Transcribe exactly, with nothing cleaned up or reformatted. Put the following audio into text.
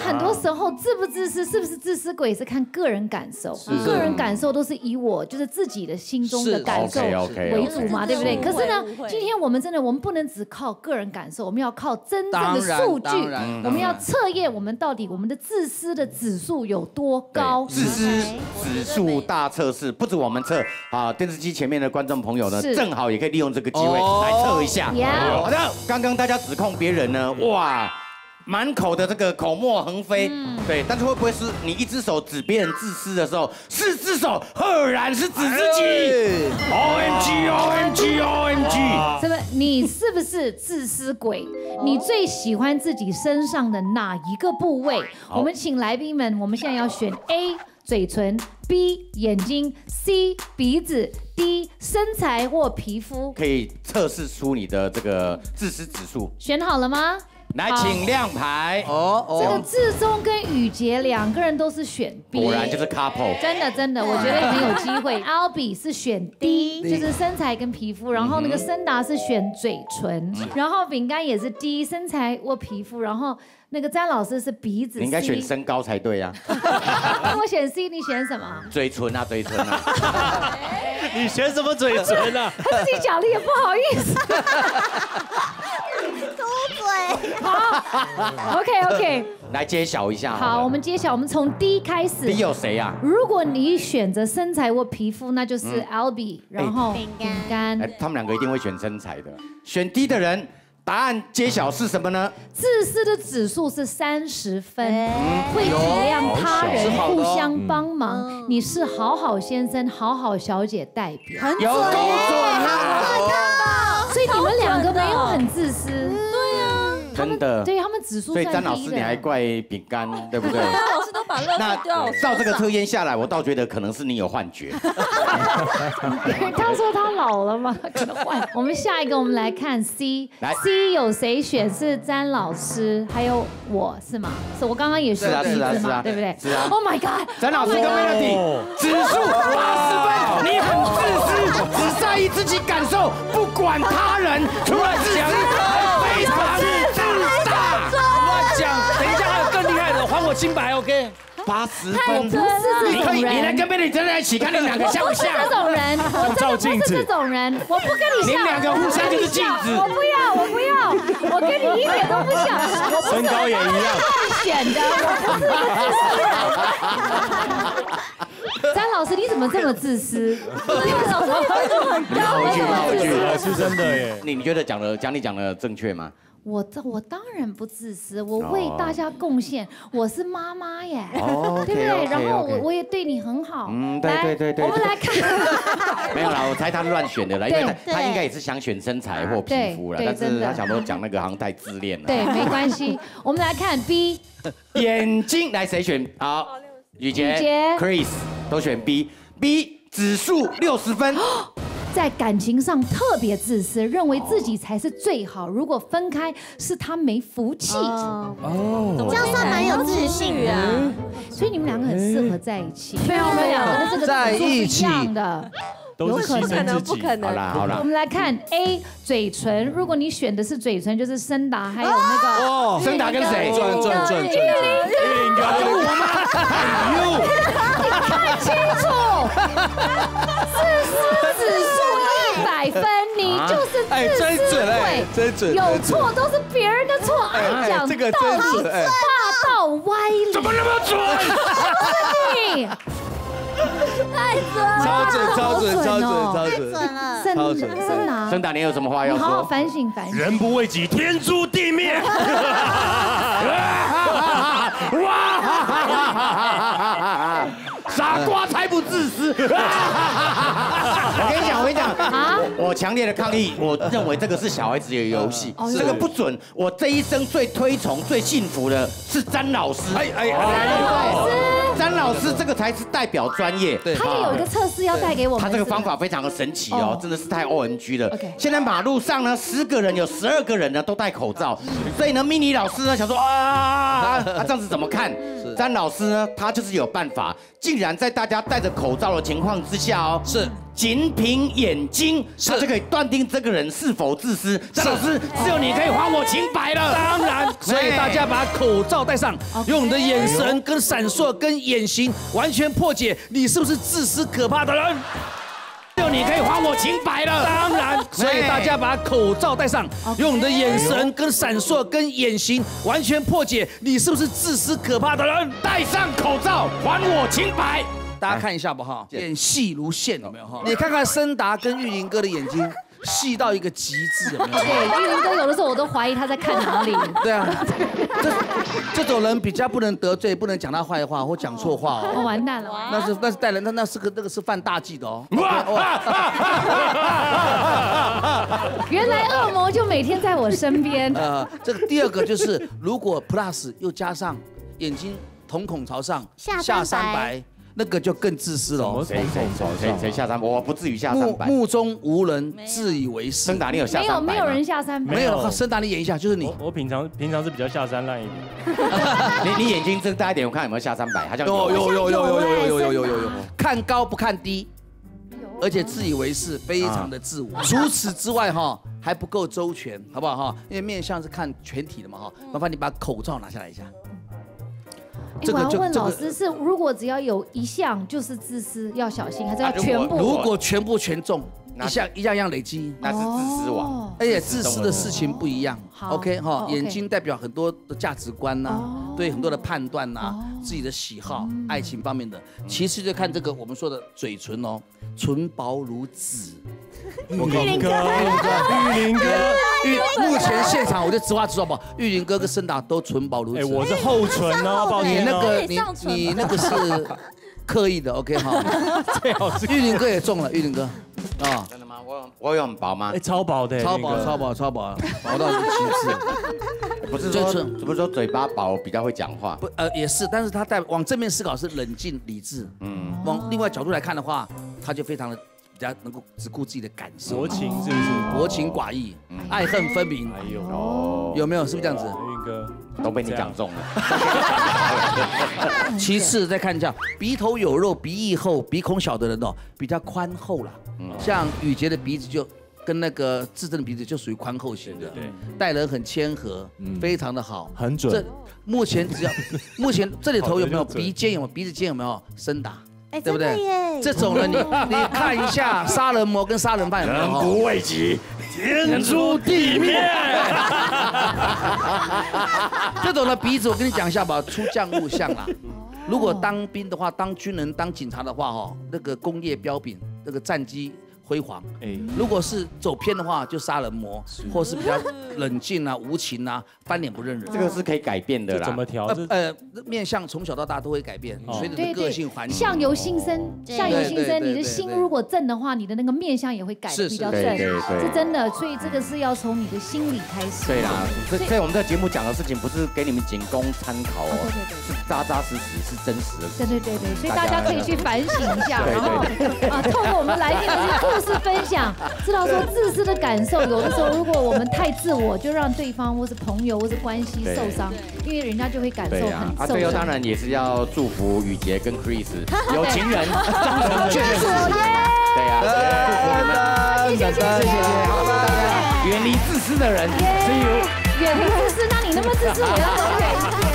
很多时候自不自私，是不是自私鬼是看个人感受，个人感受都是以我就是自己的心中的感受为主嘛，对不对？可是呢，今天我们真的我们不能只靠个人感受，我们要靠真正的数据，我们要测验我们到底我们的自私的指数有多高。 自私指数大测试，不止我们测啊，电视机前面的观众朋友呢，正好也可以利用这个机会来测一下。好的，刚刚大家指控别人呢，哇。 满口的这个口沫横飞，嗯、对，但是会不会是你一只手指别人自私的时候，四只手赫然是指自己 ？O M G O M G O M G！ 什么？你是不是自私鬼？你最喜欢自己身上的哪一个部位？我们请来宾们，我们现在要选 A 嘴唇 ，B 眼睛 ，C 鼻子 ，D 身材或皮肤。 可以测试出你的这个自私指数。 选好了吗？ 来，请亮牌哦哦。这个志忠跟宇杰两个人都是选 B， 果然就是 couple。 真的真的，我觉得很有机会。Albee 是选 D， 就是身材跟皮肤，然后那个森达是选嘴唇，然后饼干也是 D， 身材或皮肤，然后那个詹老师是鼻子。 你应该选身高才对呀。 那我选 C， 你选什么？ 嘴唇啊，嘴唇啊。 你选什么嘴唇啊？ 他自己讲的也不好意思。 嘟嘴。 好 ，OK OK， 来揭晓一下。 好，我们揭晓，我们从 D 开始。 D 有谁呀？ 如果你选择身材或皮肤，那就是 Albee， 然后饼干。 哎，他们两个一定会选身材的。选 D 的人，答案揭晓是什么呢？ 自私的指数是三十分，会体谅他人，互相帮忙。你是好好先生、好好小姐代表， 很有够准啊！ 所以你们两个没有很自私。 真的， 对他们指数， 所以詹老师你还怪饼干，对不对？ 老师都把乐那掉。 照这个测验下来，我倒觉得可能是你有幻觉。 他说他老了吗？可能幻。我们下一个，我们来看 C。来 C 有谁选？是詹老师，还有我是吗？是我刚刚也是是啊是啊是啊， 对不对？ 是啊。 Oh my god！ 詹老师跟 Melody 指数八十分，你很自私，只在意自己感受，不管他人，除了自己，还非常自大。 乱讲！等一下还有更厉害的，还我清白 ，OK？ 八十分， 不是这种人。 你来跟 Melody 站在一起，看你们两个像不像？ 这种人，我真的不是这种人，我不跟你像。 你们两个互相就是镜子。 我不要，我不要，我跟你一点都不像。 身高也一样。 选的，我不是。詹老师，你怎么这么自私？老师分数很高， 回去回去， 是真的耶。 你你觉得讲的讲你讲的正确吗？ 我这我当然不自私，我为大家贡献，我是妈妈耶， 哦、 对不对？然后我我也对你很好， 嗯，对对对对。 我们来看， 没有啦，我猜他乱选的啦，因为他他应该也是想选身材或皮肤啦，但是他想说讲那个好像太自恋了。 对，没关系，我们来看 B， 眼睛来谁选？好，雨杰、Chris 都选 B，B 指数六十分。 在感情上特别自私，认为自己才是最好。如果分开，是他没福气。 哦，这样算蛮有自信的。 所以你们两个很适合在一起。没有，我们两个的这个在一起的。 有可能， 不可能。 好啦好啦， 我们来看 A 嘴唇，如果你选的是嘴唇，就是森达还有那个哦，森达跟谁？ 转转转转， 玉林哥， 我吗？ 你看清楚，自私指数一百分，你就是自私鬼， 真准， 有错都是别人的错，爱讲道理，霸道歪理， 怎么那么准？ 不是你。 太准了， 超准，超准，超准，超太准， 准了！ 森森达， 森达，你有什么话要说？ 好好反省反省。 人不为己，天诛地灭。 哇！傻瓜才不自私！我跟你讲，我跟你讲啊！我强烈的抗议，我认为这个是小孩子的游戏，这个不准。我这一生最推崇、最幸福的是詹老师。哎哎哎！詹老师这个才是代表专业。 对，他也有一个测试要带给我们。 他这个方法非常的神奇哦，真的是太 O M G 了。现在马路上呢，十个人有十二个人呢都戴口罩，所以呢，mini 老师呢想说啊，啊这样子怎么看？詹老师呢，他就是有办法，竟然在大家戴着口罩的情况之下哦，是仅凭眼睛，他就可以断定这个人是否自私。张老师，只有你可以还我清白了。 当然，所以大家把口罩戴上，用你的眼神、跟闪烁、跟眼型，完全破解你是不是自私可怕的人。只有你可以还我清白了。当然，所以大家把口罩戴上，用你的眼神、跟闪烁、跟眼型，完全破解你是不是自私可怕的人。 戴上口罩，还我清白。 大家看一下吧哈，眼细如线有没有哈？你看看森达跟玉林哥的眼睛。细到一个极致，有没有？ 对，玉林哥有的时候我都怀疑他在看哪里。 对啊，这这种人比较不能得罪，不能讲他坏话或讲错话哦。 我完蛋了， 那是那是带人，那那是个那个是犯大忌的哦。 原来恶魔就每天在我身边。 呃，这个第二个就是，如果 plus 又加上眼睛瞳孔朝上，下三白。那个就更自私了。 谁谁谁谁下三白？我不至于下三白。 目中无人，自以为是。 森达，你有下三白吗？ 没有，没有人下三白。 没有，森达，你演一下，就是你。 我平常平常是比较下三滥一点。 你你眼睛睁大一点，我看有没有下三百，好像有有有有有有有有有有有。看高不看低，而且自以为是，非常的自我。除此之外哈，还不够周全，好不好哈？因为面相是看全体的嘛哈。麻烦你把口罩拿下来一下。 我要问老师是，如果只要有一项就是自私，要小心，还是要全部？ 如果全部全中，一项一项一样累积， 那是自私王。 而且自私的事情不一样。OK 哈，眼睛代表很多的价值观呐，对很多的判断呐，自己的喜好、爱情方面的。其次就看这个我们说的嘴唇哦，唇薄如纸。 玉林哥，玉林哥， 玉目前现场我就直话直说吧，玉林哥跟森达都唇薄如纸。 哎，我是厚唇哦，抱歉。 你那个你你那个是刻意的 ，OK 哈。 最好是玉林哥也中了，玉林哥啊，真的吗？我我有很薄吗？ 哎，超薄的， 超薄超薄超薄，薄到极致。 不是说不是说嘴巴薄比较会讲话， 不呃也是，但是他带往正面思考是冷静理智，嗯，往另外角度来看的话，他就非常的。比较能够只顾自己的感受， 薄情是不是？ 薄情寡义，爱恨分明。哎呦，有没有？是不是这样子？ 玉哥都被你讲中了。 其次再看一下，鼻头有肉、鼻翼厚、鼻孔小的人哦，比较宽厚啦。像宇杰的鼻子就跟那个志正的鼻子就属于宽厚型的，对，待人很谦和，非常的好， 很准。这目前只要目前这里头有没有鼻尖有没有鼻子尖有没有深打？ 哎， 对不对？这种人，你你看一下杀人魔跟杀人犯有没有？ 人不为己，天诛地灭。 这种的鼻子，我跟你讲一下吧，出将入相啦。如果当兵的话，当军人、当警察的话，哈，那个工业标炳，那个战绩辉煌。哎，如果是走偏的话，就杀人魔，或是比较冷静啊、无情啊、翻脸不认人。 这个是可以改变的啦。 怎么调？ 呃，面相从小到大都会改变，随着你的个性环境。 相由心生，相由心生。你的心如果正的话，你的那个面相也会改得比较正，是真的。所以这个是要从你的心里开始。 对啦，所以所以我们这个节目讲的事情不是给你们仅供参考哦，对对对，是扎扎实实，是真实的。 对对对对，所以大家可以去反省一下，然后啊，透过我们来宾的这些故事分享，知道说自私的感受，有的时候如果我们太自我，就让对方或是朋友或是关系受伤，因为人家就会感受很受伤。 啊，最后当然也是要祝福宇杰跟 Chris 有情人终成眷属。对呀，祝福你们， 谢谢谢谢谢谢， 好，大家远离自私的人，See you。 远离自私，那你那么自私，我要多远？